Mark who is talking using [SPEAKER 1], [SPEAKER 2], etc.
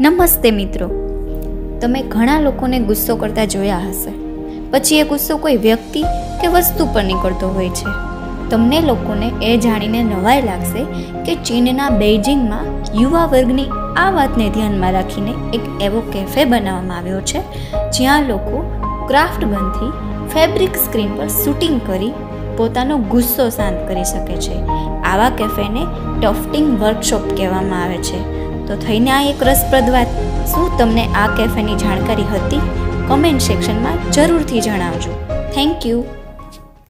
[SPEAKER 1] નમસ્તે મિત્રો, તમે ઘણા લોકોને ગુસ્સો કરતા જોયા હશે. પછી એ ગુસ્સો કોઈ વ્યક્તિ કે વસ્તુ પર નીકળતો હોય છે. તમને લોકોને એ જાણીને નવાઈ લાગશે કે ચીનના બેઇજિંગમાં યુવા વર્ગની આ વાતને ધ્યાનમાં રાખીને એક એવો કેફે બનાવવામાં આવ્યો છે જ્યાં લોકો ક્રાફ્ટ ગનથી ફેબ્રિક સ્ક્રીન પર શૂટિંગ કરી પોતાનો ગુસ્સો શાંત કરી શકે છે. આવા કેફેને ટફટિંગ વર્કશોપ કહેવામાં આવે છે. તો થઈને આ એક રસપ્રદ વાત. શું તમને આ કેફેની જાણકારી હતી? કમેન્ટ સેક્શનમાં જરૂરથી જણાવજો. Thank you.